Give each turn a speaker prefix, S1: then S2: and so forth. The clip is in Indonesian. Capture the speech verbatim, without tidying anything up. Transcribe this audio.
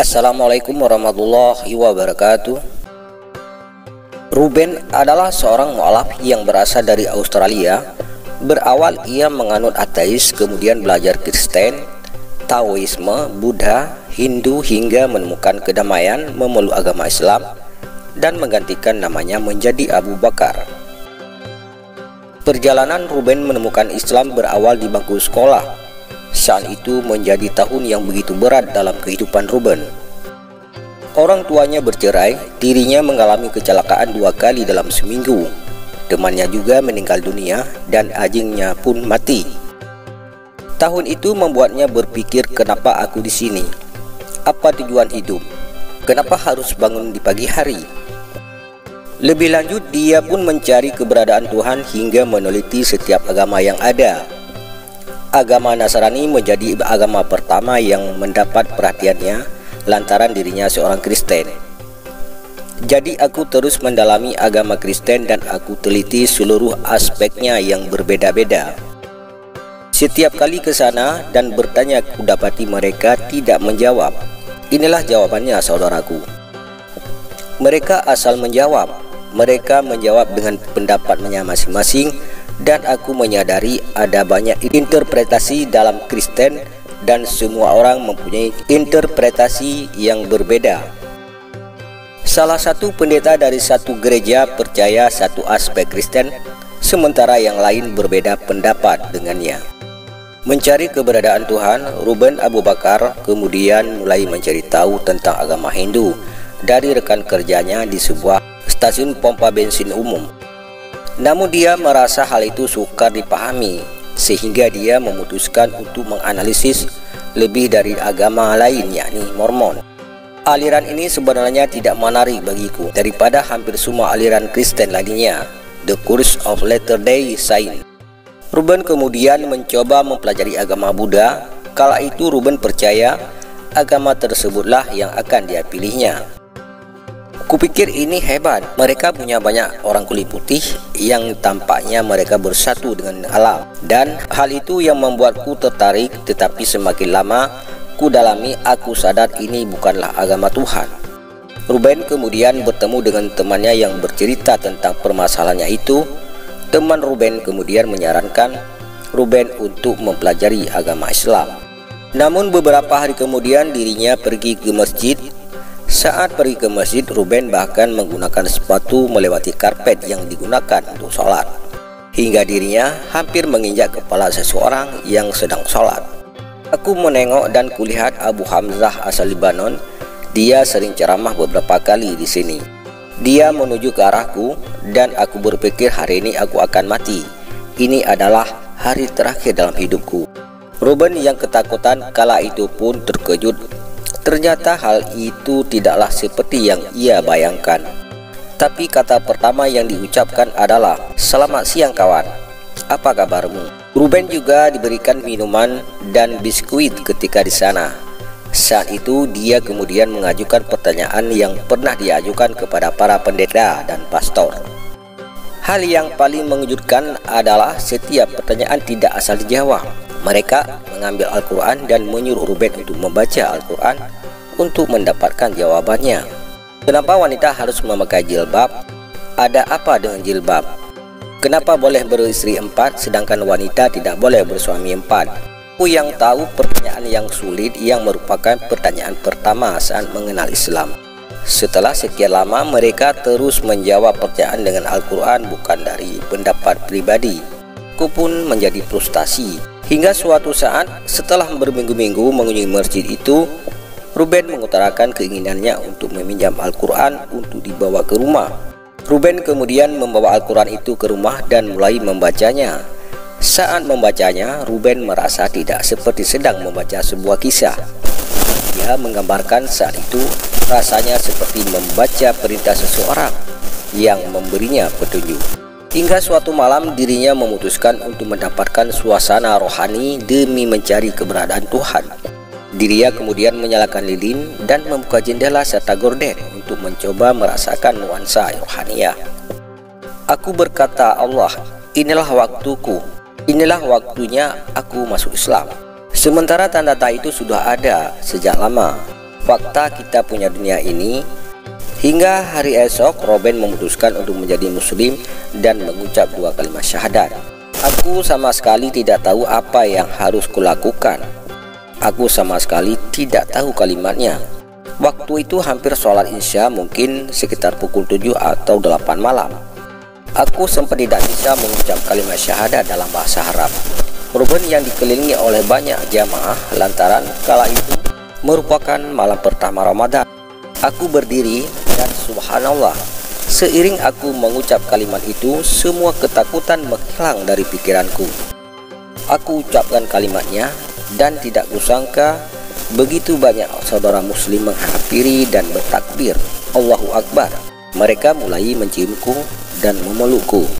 S1: Assalamualaikum warahmatullahi wabarakatuh. Ruben adalah seorang mu'alaf yang berasal dari Australia. Berawal ia menganut ateis, kemudian belajar Kristen, Taoisme, Buddha, Hindu hingga menemukan kedamaian, memeluk agama Islam dan menggantikan namanya menjadi Abu Bakar. Perjalanan Ruben menemukan Islam berawal di bangku sekolah. Saat itu menjadi tahun yang begitu berat dalam kehidupan Ruben. Orang tuanya bercerai, dirinya mengalami kecelakaan dua kali dalam seminggu. Temannya juga meninggal dunia dan anjingnya pun mati. Tahun itu membuatnya berpikir, kenapa aku di sini? Apa tujuan hidup? Kenapa harus bangun di pagi hari? Lebih lanjut, dia pun mencari keberadaan Tuhan hingga meneliti setiap agama yang ada. Agama Nasrani menjadi agama pertama yang mendapat perhatiannya lantaran dirinya seorang Kristen. Jadi aku terus mendalami agama Kristen dan aku teliti seluruh aspeknya yang berbeda-beda. Setiap kali ke sana dan bertanya, aku dapati mereka tidak menjawab. Inilah jawabannya, saudaraku. Mereka asal menjawab. Mereka menjawab dengan pendapatnya masing-masing. Dan aku menyadari ada banyak interpretasi dalam Kristen dan semua orang mempunyai interpretasi yang berbeda. Salah satu pendeta dari satu gereja percaya satu aspek Kristen, sementara yang lain berbeda pendapat dengannya. Mencari keberadaan Tuhan, Ruben Abu Bakar kemudian mulai mencari tahu tentang agama Hindu dari rekan kerjanya di sebuah stasiun pompa bensin umum. Namun dia merasa hal itu sukar dipahami, sehingga dia memutuskan untuk menganalisis lebih dari agama lain, yakni Mormon. Aliran ini sebenarnya tidak menarik bagiku daripada hampir semua aliran Kristen lainnya, The Church of Latter-day Saints. Ruben kemudian mencoba mempelajari agama Buddha. Kala itu Ruben percaya agama tersebutlah yang akan dia pilihnya. Kupikir ini hebat, mereka punya banyak orang kulit putih yang tampaknya mereka bersatu dengan alam. Dan hal itu yang membuatku tertarik, tetapi semakin lama ku dalami, aku sadar ini bukanlah agama Tuhan. Ruben kemudian bertemu dengan temannya yang bercerita tentang permasalahannya itu. Teman Ruben kemudian menyarankan Ruben untuk mempelajari agama Islam. Namun beberapa hari kemudian dirinya pergi ke masjid. Saat pergi ke masjid, Ruben bahkan menggunakan sepatu melewati karpet yang digunakan untuk sholat, hingga dirinya hampir menginjak kepala seseorang yang sedang sholat. Aku menengok dan kulihat Abu Hamzah asal Lebanon. Dia sering ceramah beberapa kali di sini. Dia menuju ke arahku dan aku berpikir, hari ini aku akan mati. Ini adalah hari terakhir dalam hidupku. Ruben yang ketakutan kala itu pun terkejut. Ternyata hal itu tidaklah seperti yang ia bayangkan. Tapi kata pertama yang diucapkan adalah, "Selamat siang kawan, apa kabarmu?" Ruben juga diberikan minuman dan biskuit ketika di sana. Saat itu dia kemudian mengajukan pertanyaan yang pernah diajukan kepada para pendeta dan pastor. Hal yang paling mengejutkan adalah setiap pertanyaan tidak asal dijawab. Mereka mengambil Al-Quran dan menyuruh Ruben untuk membaca Al-Quran untuk mendapatkan jawabannya. Kenapa wanita harus memakai jilbab? Ada apa dengan jilbab? Kenapa boleh beristri empat sedangkan wanita tidak boleh bersuami empat? Aku yang tahu pertanyaan yang sulit yang merupakan pertanyaan pertama saat mengenal Islam. Setelah sekian lama mereka terus menjawab pertanyaan dengan Al-Quran bukan dari pendapat pribadi. Aku pun menjadi frustasi. Hingga suatu saat setelah berminggu-minggu mengunjungi masjid itu, Ruben mengutarakan keinginannya untuk meminjam Al-Quran untuk dibawa ke rumah. Ruben kemudian membawa Al-Quran itu ke rumah dan mulai membacanya. Saat membacanya, Ruben merasa tidak seperti sedang membaca sebuah kisah. Dia menggambarkan saat itu rasanya seperti membaca perintah seseorang yang memberinya petunjuk. Hingga suatu malam dirinya memutuskan untuk mendapatkan suasana rohani demi mencari keberadaan Tuhan. Dirinya kemudian menyalakan lilin dan membuka jendela serta gorden untuk mencoba merasakan nuansa rohaniah. Aku berkata, Allah, inilah waktuku, inilah waktunya aku masuk Islam. Sementara tanda-tanda itu sudah ada sejak lama. fakta kita punya dunia ini. Hingga hari esok, Robin memutuskan untuk menjadi muslim dan mengucap dua kalimat syahadat. Aku sama sekali tidak tahu apa yang harus kulakukan. Aku sama sekali tidak tahu kalimatnya. Waktu itu hampir sholat isya, mungkin sekitar pukul tujuh atau delapan malam. Aku sempat tidak bisa mengucap kalimat syahadat dalam bahasa Arab. Ruben yang dikelilingi oleh banyak jamaah lantaran kala itu merupakan malam pertama Ramadan. Aku berdiri dan subhanallah, seiring aku mengucap kalimat itu, semua ketakutan menghilang dari pikiranku. Aku ucapkan kalimatnya dan tidak kusangka begitu banyak saudara muslim menghampiri dan bertakbir Allahu Akbar. Mereka mulai menciumku dan memelukku.